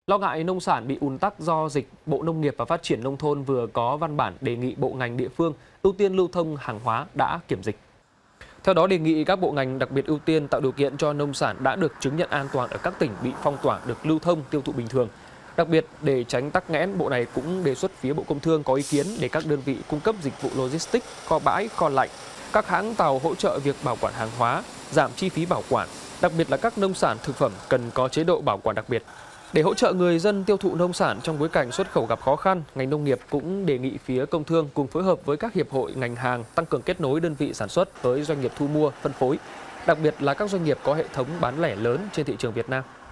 Lo ngại nông sản bị ùn tắc do dịch, Bộ Nông nghiệp và Phát triển Nông thôn vừa có văn bản đề nghị bộ ngành địa phương ưu tiên lưu thông hàng hóa đã kiểm dịch. Theo đó, đề nghị các bộ ngành đặc biệt ưu tiên tạo điều kiện cho nông sản đã được chứng nhận an toàn ở các tỉnh bị phong tỏa được lưu thông tiêu thụ bình thường. Đặc biệt, để tránh tắc nghẽn, Bộ này cũng đề xuất phía Bộ Công Thương có ý kiến để các đơn vị cung cấp dịch vụ logistics, kho bãi, kho lạnh, các hãng tàu hỗ trợ việc bảo quản hàng hóa, giảm chi phí bảo quản, đặc biệt là các nông sản thực phẩm cần có chế độ bảo quản đặc biệt. Để hỗ trợ người dân tiêu thụ nông sản trong bối cảnh xuất khẩu gặp khó khăn, ngành nông nghiệp cũng đề nghị phía công thương cùng phối hợp với các hiệp hội ngành hàng tăng cường kết nối đơn vị sản xuất với doanh nghiệp thu mua, phân phối, đặc biệt là các doanh nghiệp có hệ thống bán lẻ lớn trên thị trường Việt Nam.